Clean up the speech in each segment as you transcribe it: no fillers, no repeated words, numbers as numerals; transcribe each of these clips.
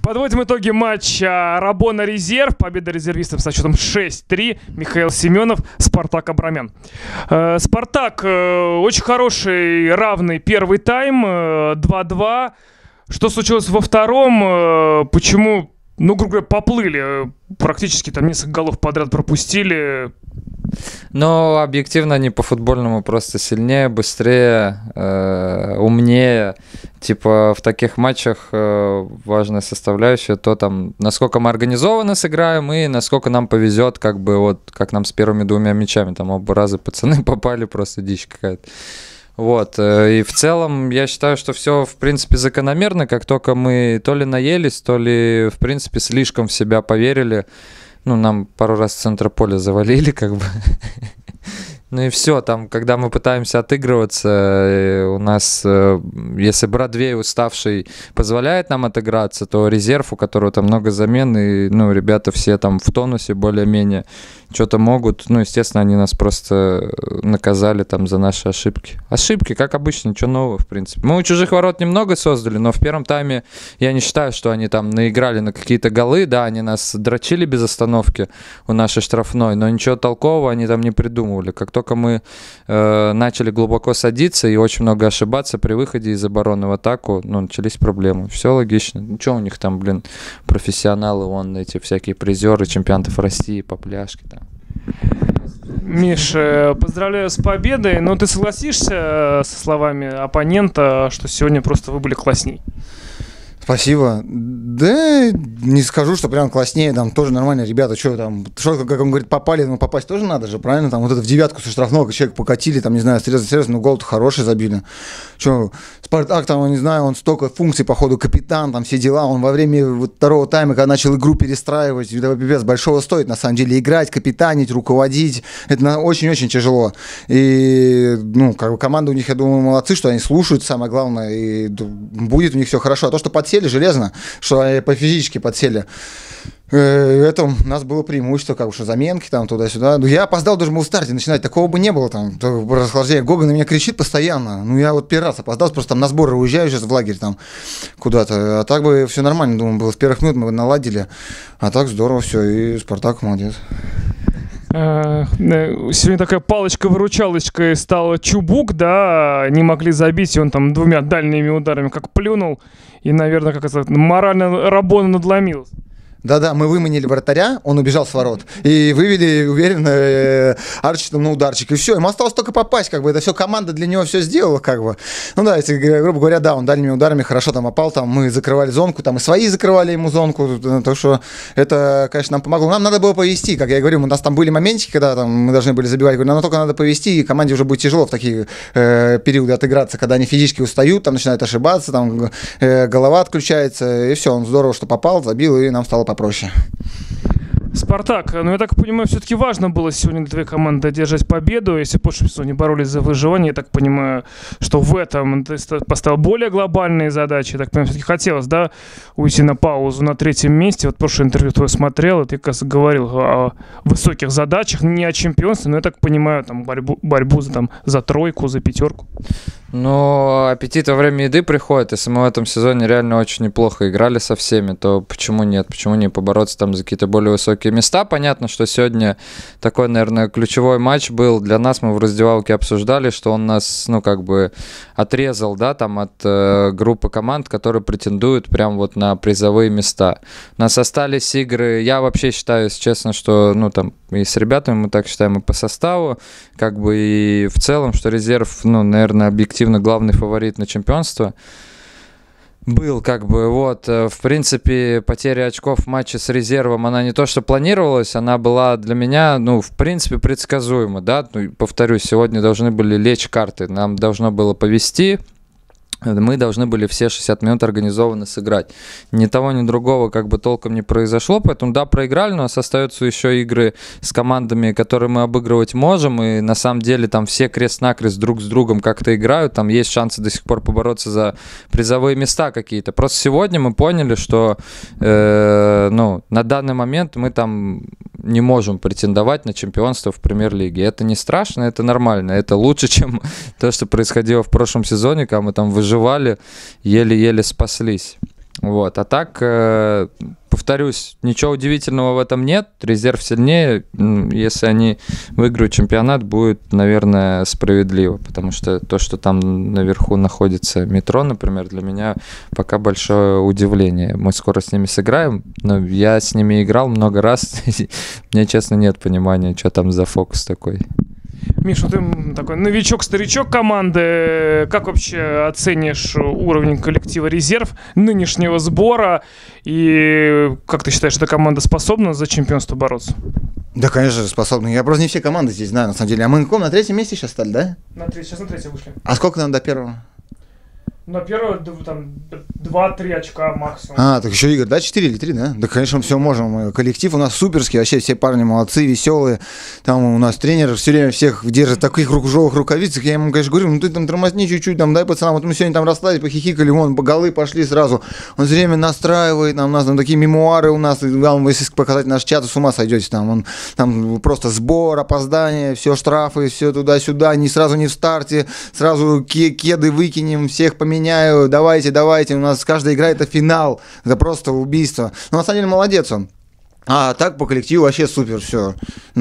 Подводим итоги матча Рабона-Резерв. Победа резервистов со счетом 6-3. Михаил Семенов, Спартак Абрамян. Спартак очень хороший, равный первый тайм. 2-2. Что случилось во втором? Почему, грубо говоря, поплыли? Практически там несколько голов подряд пропустили. Но объективно они по-футбольному просто сильнее, быстрее, умнее. Типа в таких матчах важная составляющая то, там, насколько мы организованно сыграем и насколько нам повезет, как нам с первыми двумя мячами. Там оба раза пацаны попали, просто дичь какая-то. Вот, и в целом я считаю, что все, в принципе, закономерно, как только мы то ли наелись, то ли, в принципе, слишком в себя поверили. Нам пару раз в центр поля завалили, как бы. Ну и все, там, когда мы пытаемся отыгрываться, у нас, если Бродвей уставший позволяет нам отыграться, то резерв, у которого там много замен, и, ребята все там в тонусе более-менее что-то могут. Естественно, они нас просто наказали там за наши ошибки. Ошибки, как обычно, ничего нового, в принципе. Мы у чужих ворот немного создали, но в первом тайме я не считаю, что они там наиграли на какие-то голы. Да, они нас дрочили без остановки у нашей штрафной, но ничего толкового они там не придумывали. Как только мы начали глубоко садиться и очень много ошибаться при выходе из обороны в атаку, начались проблемы. Все логично. Что у них там, профессионалы, эти всякие призеры чемпионатов России по пляжке там. Миш, поздравляю с победой, но ты согласишься со словами оппонента, что сегодня просто вы были классней? Спасибо. Да, не скажу, что прям класснее, там тоже нормально, ребята, что, как он говорит, попали, попасть тоже надо же, правильно, там вот это в девятку со штрафного человек покатили, там, не знаю, срезать, гол-то хороший забили. Что, Спартак, там, не знаю, он столько функций, походу, капитан, там, все дела, он во время второго тайма, когда начал игру перестраивать, это, пипец, большого стоит, на самом деле, играть, капитанить, руководить, это очень-очень тяжело. И, команда у них, я думаю, молодцы, что они слушают, самое главное, и будет у них все хорошо. А то, что подсели железно, что по физически подсели. Это у нас было преимущество, что заменки там туда-сюда. Я опоздал, должен был в старте начинать, такого бы не было там. Расхлаждение. Гога на меня кричит постоянно. Я первый раз опоздал, просто там на сборы уезжаю сейчас в лагерь там куда-то. А так бы все нормально, думаю, было с первых минут мы наладили. А так здорово все, и Спартак молодец. Сегодня такая палочка-выручалочка стала Чубук, да, не могли забить, и он там двумя дальними ударами как плюнул, и, наверное, морально Рабона надломил. Да-да, мы выманили вратаря, он убежал с ворот, и вывели уверенно Арчи на ударчик, и все, ему осталось только попасть, это все команда для него все сделала, если, грубо говоря, да, он дальними ударами хорошо там попал, там мы закрывали зонку, там и свои закрывали ему зонку, так что это, конечно, нам помогло. Нам надо было повести, как я говорю, у нас там были моментики, когда там мы должны были забивать, говорю, нам только надо повести, и команде уже будет тяжело в такие периоды отыграться, когда они физически устают, там начинают ошибаться, там голова отключается, и все, он здорово, что попал, забил, и нам стало попроще. Спартак, я так понимаю, все-таки важно было сегодня для твоей команды одержать победу. Если в прошлом сезоне боролись за выживание, я так понимаю, что в этом ты поставил более глобальные задачи. Я так понимаю, все-таки хотелось, да, уйти на паузу на третьем месте. Вот прошлое интервью твое смотрел, и ты, кажется, говорил о высоких задачах, не о чемпионстве, но я так понимаю, там борьбу за тройку, за пятерку. Аппетит во время еды приходит. Если мы в этом сезоне реально очень неплохо играли со всеми, то почему нет? Почему не побороться там за какие-то более высокие места? Понятно, что сегодня такой, наверное, ключевой матч был для нас. Мы в раздевалке обсуждали, что он нас, отрезал, да, там от группы команд, которые претендуют прям на призовые места. У нас остались игры. Я вообще считаю, если честно, что, и с ребятами мы так считаем, и по составу, и в целом, что резерв, наверное, объективно главный фаворит на чемпионство. Был в принципе, потеря очков в матче с резервом, она не то что планировалась, она была для меня, в принципе, предсказуема, да, повторюсь, сегодня должны были лечь карты, нам должно было повезти. Мы должны были все 60 минут организованно сыграть. Ни того, ни другого толком не произошло, поэтому да, проиграли, но у нас остаются еще игры с командами, которые мы обыгрывать можем, и на самом деле там все крест-накрест друг с другом как-то играют, там есть шансы до сих пор побороться за призовые места какие-то. Просто сегодня мы поняли, что на данный момент мы там не можем претендовать на чемпионство в премьер-лиге. Это не страшно, это нормально, это лучше, чем то, что происходило в прошлом сезоне, когда мы там выживали, еле-еле спаслись. Вот. А так, повторюсь, ничего удивительного в этом нет. Резерв сильнее. Если они выиграют чемпионат, будет, наверное, справедливо. Потому что то, что там наверху находится метро, например, для меня пока большое удивление. Мы скоро с ними сыграем, но я с ними играл много раз. Мне, честно, нет понимания, что там за фокус такой. Миша, ты такой новичок-старичок команды. Как вообще оценишь уровень коллектива «Резерв» нынешнего сбора? И как ты считаешь, эта команда способна за чемпионство бороться? Да, конечно же, способны. Я просто не все команды здесь знаю, на самом деле. А мы на каком? На третьем месте сейчас стали, да? Сейчас на третьем вышли. А сколько нам до первого? На первое, там, 2-3 очка максимум. Так еще игр, да? 4 или 3, да? Да, конечно, мы все можем. Коллектив у нас суперский, вообще все парни молодцы, веселые. Там у нас тренер все время всех держит в таких рукожовых рукавицах. Я ему, конечно, говорю, ну ты там тормозни чуть-чуть, там, дай пацанам. Вот мы сегодня там расстались, похихикали, вон, голы пошли сразу. Он все время настраивает, у нас там такие мемуары у нас. Вам, если показать наш чат, с ума сойдете. Там просто сбор, опоздание, все штрафы, все туда-сюда, сразу не в старте, сразу кеды выкинем, всех поменяю, давайте, у нас каждая игра это финал, это просто убийство. Но на самом деле молодец он. А так по коллективу вообще супер, все.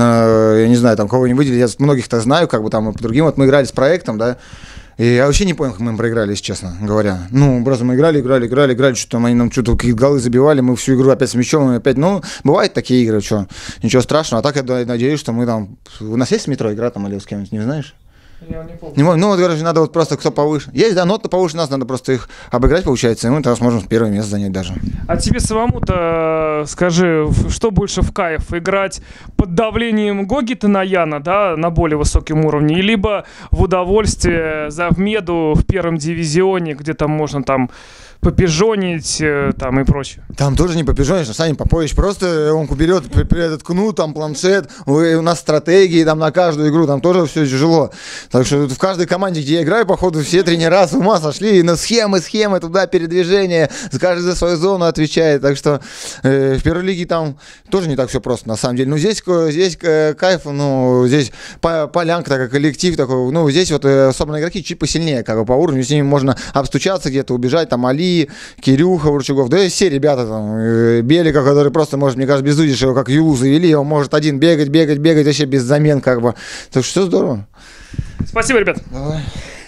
Я не знаю, там кого не выделили, я многих-то знаю, как бы там и по другим. Вот мы играли с проектом, да, и я вообще не понял, как мы им проиграли, если честно говоря. Ну, просто мы играли, что-то там они нам что-то какие-то голы забивали, мы всю игру опять с мячом, и опять, ну, бывают такие игры, что, ничего страшного. А так я надеюсь, что мы там, у нас есть в метро игра там или с кем-нибудь, не знаешь? Я не помню. Ну, вот, короче, надо вот просто кто повыше. Есть, да, ноты повыше нас, надо просто их обыграть, получается, и мы тогда сможем первое место занять даже. А тебе самому-то скажи, что больше в кайф? Играть под давлением Гоги Танаяна, да, на более высоком уровне, либо в удовольствие за Вмеду в первом дивизионе, где там можно там попижонить там и прочее. Там тоже не попижонишь, Саня Попович просто он берет этот кнут, там планшет, у нас стратегии там на каждую игру, там тоже все тяжело. Так что в каждой команде, где я играю, походу все тренера с ума сошли, на схемы, туда передвижение, каждый за свою зону отвечает. Так что в первой лиге там тоже не так все просто на самом деле. Ну здесь кайф, ну здесь полянка такая, коллектив такой, ну здесь вот особенно игроки чуть посильнее, как бы по уровню, с ними можно обстучаться где-то, убежать, там Али, Кирюха, Урчугов, да и все ребята там, Белика, который просто может, мне кажется, безудишь его как Юлу завели, он может один бегать, вообще без замен как бы. Так что все здорово. Спасибо, ребят. Давай.